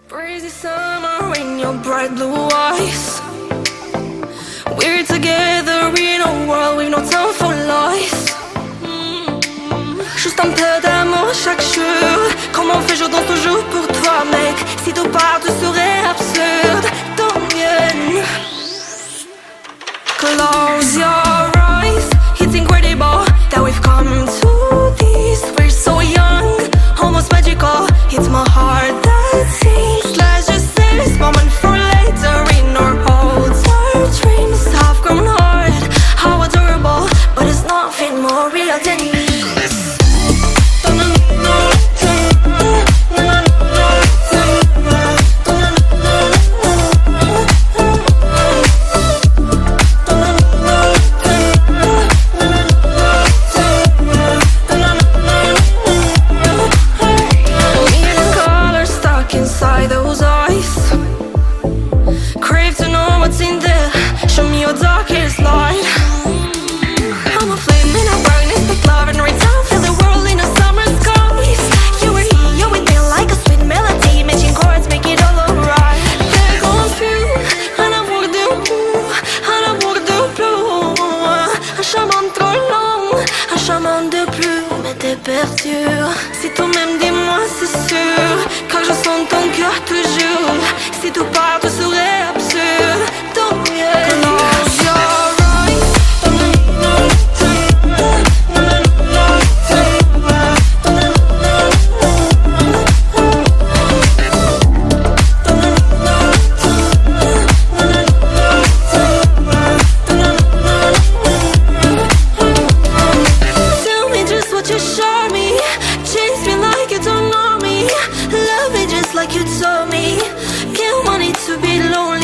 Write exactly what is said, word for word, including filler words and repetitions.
Crazy summer in your bright blue eyes. We're together in a world with no time for lies. mm. Juste un peu d'amour chaque jour. Comme on fait, je danse toujours pour toi, mec. Si tout part, tout serait absurde. Tant mieux. Close your eyes. It's incredible that we've come to this. We're so young, almost magical. It's my heart that sings. Let's just save this moment for later. In our hopes, our dreams have grown hard. How adorable, but it's nothing more real than this. Si toi-même dis-moi c'est sûr, car je sens ton cœur toujours. Si tout part, tout serait absurde. Tant mieux. Close your eyes. Tell me just what you show me. Chase me like you don't know me. Love me just like you told me. Can't want it to be lonely.